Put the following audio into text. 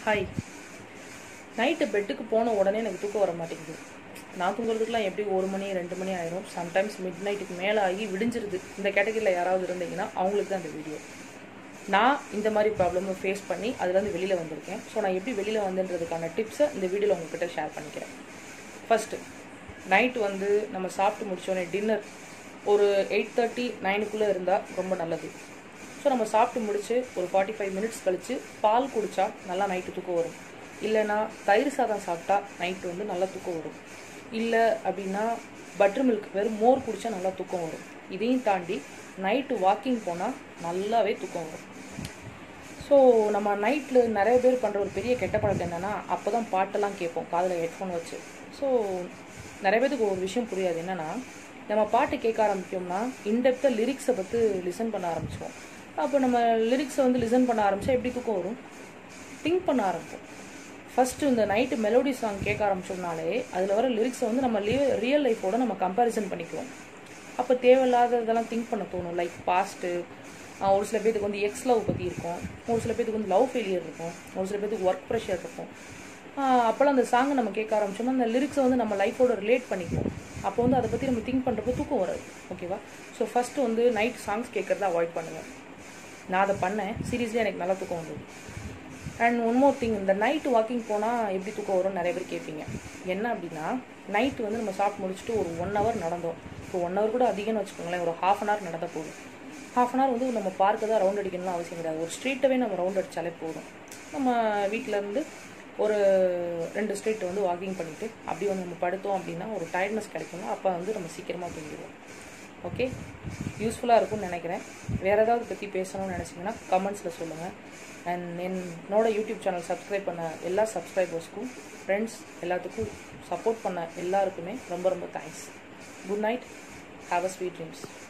Hi. Night பெட்டுக்கு போன உடனே எனக்கு தூக்கம் வர மாட்டேங்குது. நான் தூங்குறதுக்குலாம் எப்படி 1 மணி 2 மணி ஆயிரும். சம்டைம்ஸ் மிட் நைட்டுக்கு மேலே ஆகி விடிஞ்சிருது. இந்த கேட்டகரியில் யாராவது இருந்தீங்கன்னா அவங்களுக்கு தான் இந்த வீடியோ. நான் இந்த மாதிரி ப்ராப்ளமை ஃபேஸ் பண்ணி அதுலேருந்து வெளியில் வந்திருக்கேன். ஸோ நான் எப்படி வெளியில் வந்ததுன்றதுக்கான டிப்ஸை இந்த வீடியோவில் உங்கள்கிட்ட ஷேர் பண்ணிக்கிறேன். ஃபஸ்ட்டு, நைட்டு நம்ம சாப்பிட்டு முடித்தோடனே டின்னர் ஒரு 8:30 9க்குள்ளே இருந்தால் ரொம்ப நல்லது. ஸோ நம்ம சாப்பிட்டு முடிச்சு ஒரு 45 மினிட்ஸ் கழித்து பால் குடித்தா நல்லா நைட்டு தூக்கம் வரும். இல்லைனா தயிர் சாதம் சாப்பிட்டா நைட்டு நல்லா தூக்கம் வரும். இல்லை அப்படின்னா பட்டர் மில்க் வெறும் மோர் குடித்தா நல்லா தூக்கம் வரும். இதையும் தாண்டி நைட்டு வாக்கிங் போனால் நல்லாவே தூக்கம் வரும். ஸோ நம்ம நைட்டில் நிறைய பேர் பண்ணுற ஒரு பெரிய கெட்ட பழக்கம் என்னென்னா, அப்போ தான் பாட்டெல்லாம் கேட்போம் காதில் ஹெட்ஃபோன் வச்சு. ஸோ நிறைய பேருக்கு ஒரு விஷயம் புரியாது. என்னென்னா, நம்ம பாட்டு கேட்க ஆரம்பித்தோம்னா இன்டெப்த்தாக லிரிக்ஸை பற்றி லிசன் பண்ண ஆரம்பிச்சிடுவோம். அப்போ நம்ம லிரிக்ஸை லிசன் பண்ண ஆரம்பித்தா எப்படி தூக்கம் வரும்? திங்க் பண்ண ஆரம்பிப்போம். ஃபஸ்ட்டு இந்த நைட்டு மெலோடி சாங் கேட்க ஆரம்பிச்சோம்னாலே அதில் வர லிரிக்ஸை நம்ம ரியல் லைஃபோட நம்ம கம்பேரிசன் பண்ணிக்குவோம். அப்போ தேவையில்லாததெல்லாம் திங்க் பண்ண தோணும். லைக் பாஸ்ட்டு, ஒரு சில பேருக்கு எக்ஸ் லவ் பற்றி இருக்கும், ஒரு சில பேருக்கு லவ் ஃபெயிலியர் இருக்கும், ஒரு சில பேருக்கு ஒர்க் ப்ரெஷர் இருக்கும். அப்போல்லாம் அந்த சாங்கை நம்ம கேட்க ஆரம்பிச்சோம்னா அந்த லிரிக்ஸை நம்ம லைஃபோட ரிலேட் பண்ணிக்குவோம். அப்போ அதை பற்றி நம்ம திங்க் பண்ணுறப்போ தூக்கம் வராது. ஓகேவா? ஸோ ஃபஸ்ட்டு நைட் சாங்ஸ் கேட்குறத அவாய்ட் பண்ணுங்கள். நான் அதை பண்ணேன். சீரியஸ்லி எனக்கு நல்லா தூக்கம் வந்தது. அண்ட் ஒன் மோர் திங், இந்த நைட்டு வாக்கிங் போனால் எப்படி தூக்கம் வரும்னு நிறைய பேர் கேட்பீங்க. என்ன அப்படின்னா, நைட்டு நம்ம சாப்பிட்டு முடிச்சுட்டு ஒரு 1 hour நடந்தோம். இப்போ 1 hour கூட அதிகம்னு வச்சுக்கோங்களேன். ஒரு ½ hour நடந்தால் போதும். ½ hour நம்ம பார்க்க தான் ரவுண்ட் அடிக்கணும்னு அவசியம் கிடையாது. ஒரு ஸ்ட்ரீட்டவே நம்ம ரவுண்ட் அடித்தாலே போதும். நம்ம வீட்டிலேருந்து ஒரு 2 ஸ்ட்ரீட் வாக்கிங் பண்ணிவிட்டு அப்படி நம்ம படுத்தோம் அப்படின்னா ஒரு டயர்ட்னஸ் கிடைக்கும்னா அப்போ நம்ம சீக்கிரமாக தூங்கிடுவோம். ஓகே, யூஸ்ஃபுல்லாக இருக்கும்னு நினைக்கிறேன். வேறு ஏதாவது பற்றி பேசணும்னு நினச்சிங்கன்னா கமெண்ட்ஸில் சொல்லுங்கள். அண்ட் என்னோட யூடியூப் சேனல் சப்ஸ்கிரைப் பண்ண எல்லா சப்ஸ்கிரைபர்ஸ்க்கும், ஃப்ரெண்ட்ஸ் எல்லாத்துக்கும் சப்போர்ட் பண்ண எல்லாருக்குமே ரொம்ப ரொம்ப thanks. Good night. Have a sweet dreams.